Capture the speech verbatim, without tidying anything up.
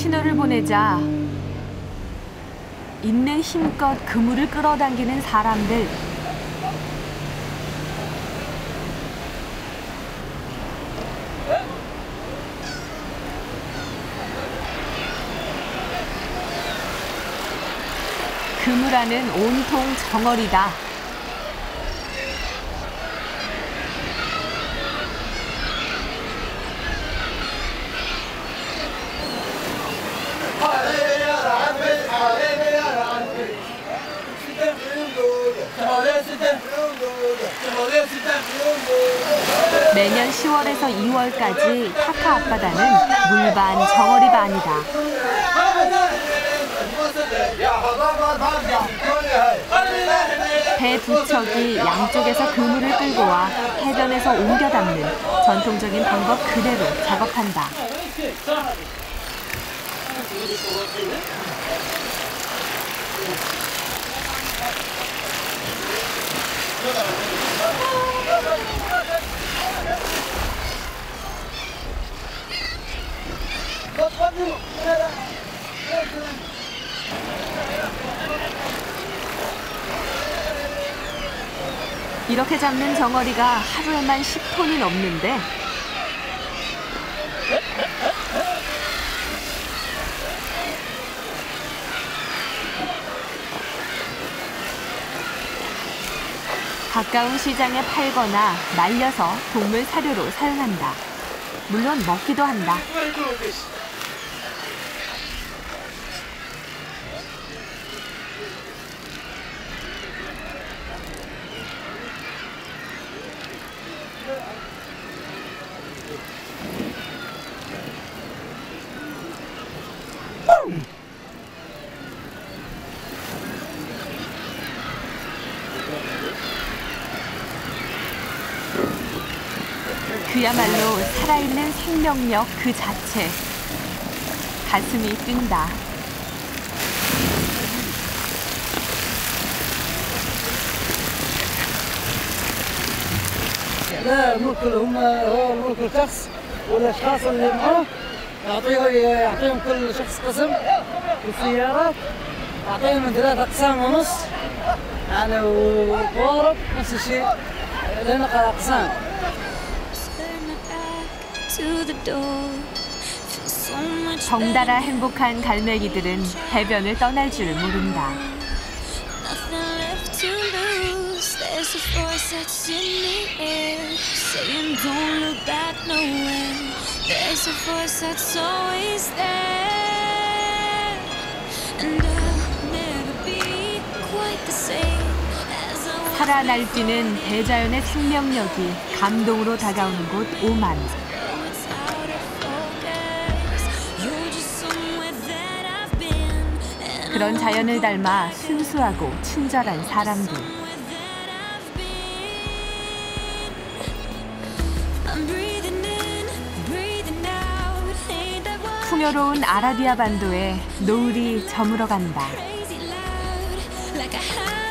신호를 보내자 있는 힘껏 그물을 끌어당기는 사람들. 그물 안은 온통 정어리다. 매년 시월에서 이월까지 타카 앞바다는 물반, 정어리 반이다. 배 두 척이 양쪽에서 그물을 끌고 와 해변에서 옮겨 담는 전통적인 방법 그대로 작업한다. 이렇게 잡는 정어리가 하루에만 십 톤이 넘는데 가까운 시장에 팔거나 말려서 동물 사료로 사용한다. 물론 먹기도 한다. 그야말로 살아있는 생명력 그 자체. 가슴이 뛴다. لا الملك هم هو ملك الشخص والاشخاص اللي معه يعطيه يعطيهم كل شخص قسم والسيارات يعطيهم من ثلاث اقسام ونص يعني والقوارب نفس الشيء لنا اقسام. 덩달아 행복한 갈매기들은 해변을 떠날 줄 모른다. 살아 날뛰는 대자연의 생명력이 감동으로 다가오는 곳 오만. 그런 자연을 닮아 순수하고 친절한 사람들. 풍요로운 아라비아 반도에 노을이 저물어 간다.